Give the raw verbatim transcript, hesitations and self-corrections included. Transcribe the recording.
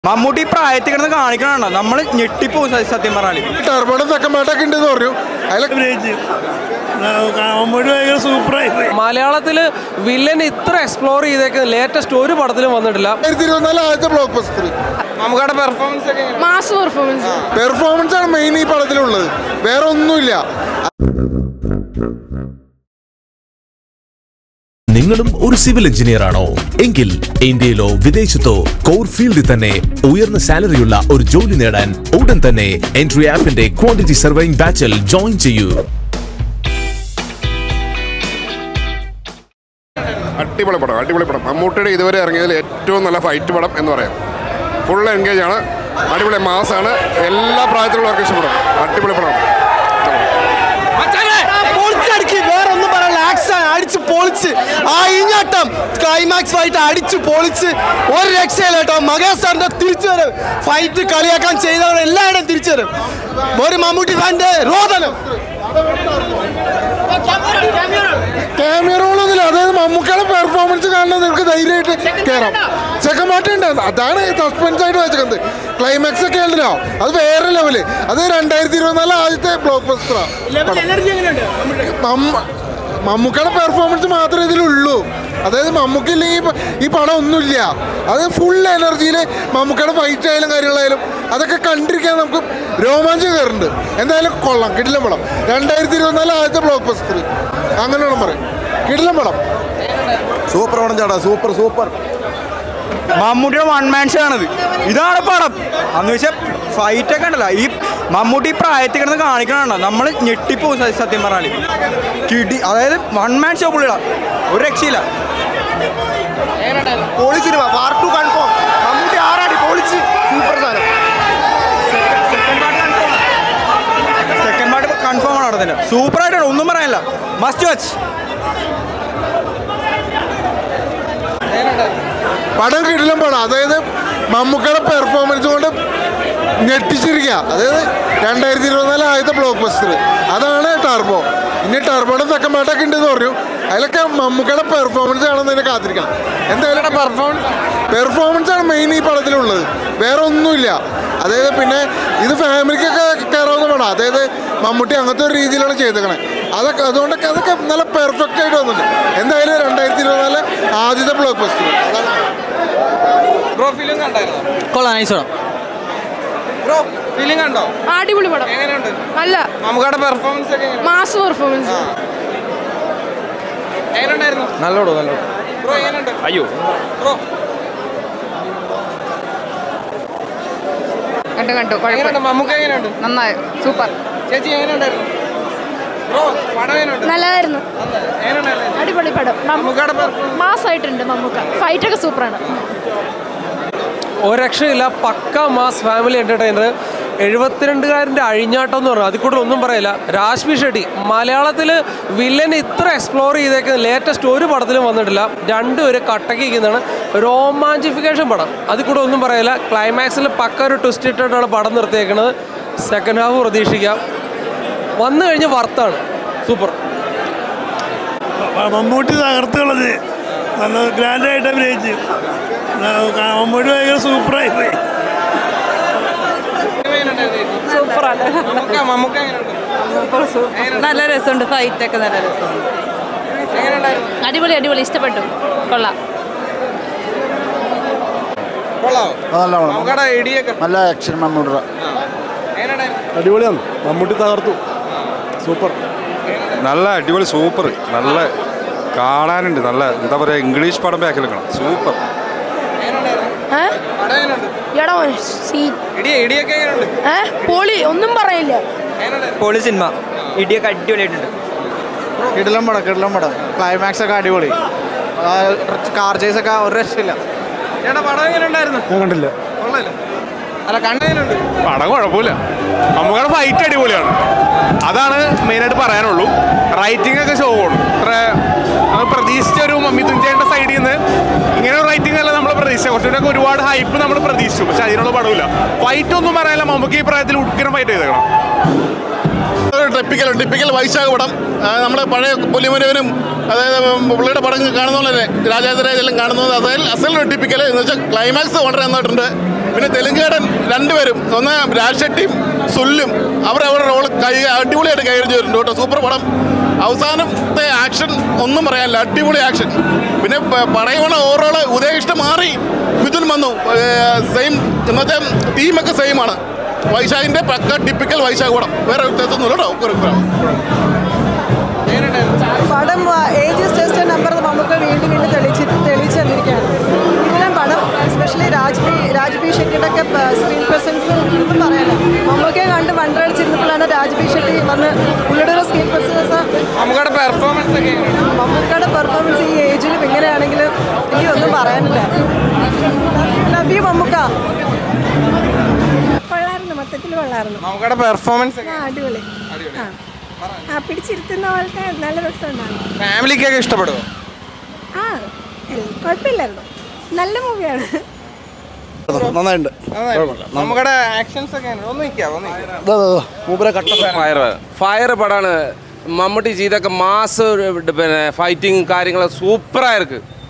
മമ്മൂട്ടി പ്രായത്തിൽ കിടന്ന് കാണിക്കണോ നമ്മൾ ഞെട്ടിപ്പോ സത്യം പറഞ്ഞാൽ മലയാളത്തില് വില്ലൻ ഇത്ര എക്സ്പ്ലോർ ചെയ്തേക്കുന്ന ലേറ്റസ്റ്റ് ഒരു പടത്തിലും വന്നിട്ടില്ല. പെർഫോമൻസ് ആണ് മെയിൻ ഈ പടത്തിലുള്ളത്, വേറെ ഒന്നുമില്ല. നിങ്ങളും ഒരു സിവിൽ എഞ്ചിനീയർ ആണോ എങ്കിൽ ഇന്ത്യയിലോ വിദേശത്തോ കോർ ഫീൽഡിൽ തന്നെ ഉയർന്ന സാലറിയുള്ള ഒരു ജോലി നേടാൻ ഉടൻ തന്നെ എൻട്രി ആപ്പിന്റെ ക്വാണ്ടിറ്റി സർവേയിങ് ബാച്ചിൽ ജോയിൻ ചെയ്യൂ. അടിപൊളി പടം, അടിപൊളി പടം. മമ്മൂട്ടിയുടെ ഇതുവരെ ഇറങ്ങിയതിൽ ഏറ്റവും നല്ല ഫൈറ്റ് പടം എന്ന് പറയാം. ഫുൾ എൻഗേജ് ആണ്, അടിപൊളി മാസാണ്, എല്ലാ പ്രായത്തിലുള്ളവർക്ക് ഇഷ്ടപ്പെടും. അടിപൊളി പടം. അടിച്ച് പൊളിച്ച് ആ ഇങ്ങോട്ടം ക്ലൈമാക്സ് ഫൈറ്റ് അടിച്ച് പൊളിച്ച് ഒരു രക്ഷയില്ല കേട്ടോ. മകേഷ് സാറിന്റെ തിരിച്ചു വരും, ഫൈറ്റ് കളിയാക്കാൻ ചെയ്തവർ എല്ലാവരും തിരിച്ചു വരും. ഒരു മമ്മൂട്ടി ഫാന്റെ രോദനം. ക്യാമറകളൊന്നുമില്ല, അതായത് മമ്മൂക്കയുടെ പെർഫോമൻസ് കാണാൻ നിങ്ങൾക്ക് ധൈര്യമായിട്ട് കയറാം. സെക്കൻഡ് പാർട്ട് ഉണ്ട്, അതാണ് സസ്പെൻസ് ആയിട്ട് വെച്ചത്. ക്ലൈമാക്സ് ഒക്കെ ഉണ്ടല്ലോ, അത് വേറെ ലെവല്. അത് രണ്ടായിരത്തി ഇരുപത്തിനാല് ആദ്യത്തെ ബ്ലോക്ക് ബസ്റ്ററാണ്. മമ്മൂക്കയുടെ പെർഫോമൻസ് മാത്രമേ ഇതിലുള്ളൂ. അതായത് മമ്മൂക്കില്ലെങ്കിൽ ഈ പടം ഒന്നുമില്ല. അത് ഫുൾ എനർജിയിൽ മമ്മൂക്കയുടെ ഫൈറ്റ് ആയാലും കാര്യങ്ങളായാലും അതൊക്കെ കണ്ടിരിക്കാൻ നമുക്ക് രോമാഞ്ചം കയറുന്നുണ്ട്. എന്തായാലും കൊള്ളാം, കിടിലം പടം. രണ്ടായിരത്തി ഇരുപത്തിനാല് ആദ്യത്തെ ബ്ലോക്ക് ബസ്റ്റർ അങ്ങനെ വേണം പറയും. കിടിലം പടം, സൂപ്പർ പടം ചേട്ടാ, സൂപ്പർ സൂപ്പർ. മമ്മൂട്ടിയുടെ വൺ മാൻ ഷോ ആണത്. ഇതാണ് പടം. അന്ന് വെച്ചാൽ ഫൈറ്റ് ഒക്കെ ഉണ്ടല്ലോ, ഈ മമ്മൂട്ടി പ്രായത്തിൽ കിടന്ന് കാണിക്കണോ നമ്മൾ ഞെട്ടിപ്പോ സത്യം പറഞ്ഞാൽ. കിടി, അതായത് വൺ മാൻ ഷോ പുള്ളിയുടെ ഒരു രക്ഷയില്ല. പോളി സിനിമ പാർട്ട് ടു കൺഫേം. മമ്മൂട്ടി ആറാടി പൊളിച്ച് സൂപ്പർ സാധനം. സെക്കൻഡ് പാർട്ട് കൺഫേം ആണ് അവിടെ തന്നെ. സൂപ്പർ ആയിട്ടാണ്, ഒന്നും പറയാനില്ല. Must watch. പടം കിടിലം പടം. അതായത് മമ്മൂക്കയുടെ പെർഫോമൻസ് കൊണ്ട് ഞെട്ടിച്ചിരിക്കുക. അതായത് രണ്ടായിരത്തി ഇരുപത്തിനാല് ആദ്യത്തെ ബ്ലോക്ക് ബസ്റ്റർ, അതാണ് ടർബോ. ഇനി ടർബോയുടെ സെക്കൻഡ് പാർട്ടൊക്കെ ഉണ്ടെന്ന് പറഞ്ഞു. അതിലൊക്കെ മമ്മൂക്കയുടെ പെർഫോമൻസ് ആണെന്ന് കാത്തിരിക്കണം. എന്തായാലും പെർഫോമൻസ് പെർഫോമൻസ് ആണ് മെയിൻ ഈ പടത്തിലുള്ളത്, വേറെ ഒന്നുമില്ല. അതായത് പിന്നെ ഇത് ഫാമിലിക്കൊക്കെ കയറാവുന്ന പടം. അതായത് മമ്മൂട്ടി അങ്ങനത്തെ ഒരു രീതിയിലാണ് ചെയ്തേക്കണേ. അതൊക്കെ അതുകൊണ്ടൊക്കെ അതൊക്കെ നല്ല പെർഫെക്റ്റ് ആയിട്ട് വന്നിട്ടുണ്ട്. എന്തായാലും രണ്ടായിരത്തി ഇരുപത്തിനാല് ആദ്യത്തെ ബ്ലോക്ക് ബസ്റ്റർ. അടിപൊളി പടം, നല്ല മമ്മൂക്കയുടെ പെർഫോമൻസ് ഒക്കെ മാസ് പെർഫോമൻസ്. നല്ലോടോ നല്ലോടോ. അയ്യോ കണ്ടു കണ്ടു മമ്മൂക്ക എങ്ങനെയുണ്ട്? നന്നായി, സൂപ്പർ. ചേച്ചി എങ്ങനെയുണ്ടായിരുന്നു? നല്ലതായിരുന്നു, അടിപൊളി പടം. മാസ് ആയിട്ടുണ്ട് മമ്മൂക്ക, ഫൈറ്റ് ഒക്കെ സൂപ്പറാണ്. ഒരക്ഷയില്ല, പക്ക മാസ് ഫാമിലി എൻ്റർടൈനർ. എഴുപത്തിരണ്ടുകാരൻ്റെ അഴിഞ്ഞാട്ടം എന്ന് പറഞ്ഞാൽ അതിൽ കൂടുതൽ ഒന്നും പറയില്ല. രാഷ്മി ഷെട്ടി മലയാളത്തിൽ വില്ലൻ ഇത്ര എക്സ്പ്ലോർ ചെയ്തേക്കുന്ന ലേറ്റസ്റ്റ് ഒരു പടത്തിലും വന്നിട്ടില്ല. രണ്ടുപേരും കട്ടക്കിക്കുന്നതാണ്. റോമാഞ്ചിഫിക്കേഷൻ പടം, അതിൽ കൂടെ ഒന്നും പറയില്ല. ക്ലൈമാക്സിൽ പക്ക ഒരു ട്വിസ്റ്റ് ഇട്ടിട്ടാണ് പടം നിർത്തിയേക്കുന്നത്. സെക്കൻഡ് ഹാഫ് പ്രതീക്ഷിക്കാം. വന്നു കഴിഞ്ഞ് വർത്താണ്, സൂപ്പർ. മമ്മൂട്ടി തകർത്തുള്ളത് നല്ല ഗ്രാൻഡായിട്ട് അഭിനയിച്ച്. മമ്മൂട്ടി ഭയങ്കര സൂപ്പറായി പോയി. സൂപ്പറാണ്, നല്ല രസമുണ്ട്, ഫൈറ്റ് ഒക്കെ നല്ല രസമുണ്ട്. അടിപൊളി അടിപൊളി, ഇഷ്ടപ്പെട്ടു, കൊള്ളാം. നല്ല ആക്ഷൻ മമ്മൂട്ടിയുടെ. അടിപൊളിയാണ്, മമ്മൂട്ടി തകർത്തു, സൂപ്പർ. നല്ല അടിപൊളി, സൂപ്പർ. നല്ല കാണാനുണ്ട്, നല്ല എന്താ പറയുക, ഇംഗ്ലീഷ് പടം ബാക്കിലെക്കണം. സൂപ്പർ. പൊളി, ഒന്നും പറയില്ല. പൊളി സിനിമ, ഇടിയൊക്കെ അടിപൊളിയായിട്ടുണ്ട്. കിടിലം പടം, കിടിലം പടം. ക്ലൈമാക്സ് ഒക്കെ അടിപൊളി, കാർ ചേസ് ഒക്കെ ഒരു രക്ഷയില്ല. ചേട്ടാ പടം എങ്ങനെ ഉണ്ടായിരുന്നു? ഞാൻ കണ്ടില്ല. അല്ല കണ്ടെങ്ങനെയുണ്ട്? പടം കുഴപ്പമില്ല. മമ്മൂക്കയുടെ ഫൈറ്റ് അടിപൊളിയാണ്, അതാണ് മെയിനായിട്ട് പറയാനുള്ളൂ. റൈറ്റിംഗ് ഒക്കെ ഷോവാണ്. ഇത്ര പ്രതീക്ഷിച്ച ഒരു മിഥുൻ ചേട്ടൻ്റെ സൈഡിൽ നിന്ന് ഇങ്ങനെ ഒരു റൈറ്റിംഗ് അല്ല നമ്മൾ പ്രതീക്ഷിച്ച. കുറച്ചുകൂടെ ഒരുപാട് ഹൈപ്പ് നമ്മൾ പ്രതീക്ഷിച്ചു, പക്ഷെ അതിനുള്ള പടമില്ല. ഫൈറ്റ് ഒന്നും പറയാനില്ല. മമ്മൂക്ക് ഈ പ്രായത്തിൽ ഉടുക്കിനും ഫൈറ്റ് ചെയ്തേക്കണം. ടിപ്പിക്കൽ ടിപ്പിക്കൽ വൈശാഖ പടം. നമ്മുടെ പഴയ പുലിമുരുകനും അതായത് പുള്ളിയുടെ പടം കാണുന്ന പോലെ തന്നെ രാജാതിരാജെല്ലാം കാണുന്നത് അതായത് അസൽ ടിപ്പിക്കൽ എന്ന് വെച്ചാൽ ക്ലൈമാക്സ് വളരെ നന്നായിട്ടുണ്ട്. പിന്നെ തെലുങ്കാടൻ രണ്ടുപേരും ഒന്ന് രാജ് ഷെട്ടിയും സുല്ലും അവർ അവരുടെ റോൾ കൈ അടിപൊളിയായിട്ട് കൈകാര്യം ചെയ്തിട്ടുണ്ട് കേട്ടോ. സൂപ്പർ പടം. അവസാനത്തെ ആക്ഷൻ ഒന്നും പറയാനില്ല, അടിപൊളി ആക്ഷൻ. പിന്നെ പടയണ ഓവറോൾ ഉദയകൃഷ്ണൻ മാറി മിഥുൻ വന്നു, സെയിം എന്നുവെച്ചാൽ തീമൊക്കെ സെയിം ആണ്. വൈശാഖിൻ്റെ പക്ക ടിപ്പിക്കൽ വൈശാഖ് പടം, വേറെ വ്യത്യാസമൊന്നുമില്ല കേട്ടോ. പടം ഏജസ് ടെസ്റ്റ് നമ്പർ നമുക്ക് വീണ്ടും വീണ്ടും തെളിച്ച് തെളിയിച്ചു തന്നിരിക്കുകയാണ്. ഇതെല്ലാം പടം എസ്പെഷ്യലി രാജ്ബി രാജ്ബി ഷെട്ടിയുടെ ഒക്കെ സ്ക്രീൻ പ്രസൻസ് ഒന്നും പറയാനില്ല. മമ്മൂക്കയെ കണ്ട് വണ്ടടിച്ചിരുന്നപ്പോഴാണ് രാജ്ബി ഷെട്ടി വന്ന് പുള്ളിയുടെ ഒരു സ്ക്രീൻ പ്രസൻസ് മമ്മൂക്കയുടെ പെർഫോമൻസ് ഒക്കെ മമ്മൂക്കയുടെ പെർഫോമൻസ് ഈ ഏജിലും എങ്ങനെയാണെങ്കിലും എനിക്കൊന്നും പറയാനില്ല. Love you Mammukka. കൊള്ളായിരുന്നു, മൊത്തത്തിൽ കൊള്ളായിരുന്നു. മമ്മൂക്കയുടെ പെർഫോമൻസ് അടിപൊളി. ആ പിടിച്ചിരുത്തുന്ന പോലത്തെ നല്ല രസമുണ്ടായിരുന്നു. ഫാമിലിക്കൊക്കെ ഇഷ്ടപ്പെടുമോ? ആ കുഴപ്പമില്ലായിരുന്നു, നല്ല മൂവിയാണ്. നന്നായിട്ടുണ്ട്. മമ്മൂക്കയുടെ ആക്ഷൻസ് ഒക്കെ ഫയർ ഫയർ പടമാണ്. മമ്മൂട്ടി ചെയ്തൊക്കെ മാസ് പിന്നെ ഫൈറ്റിങ് കാര്യങ്ങൾ സൂപ്പറായിருக்கு.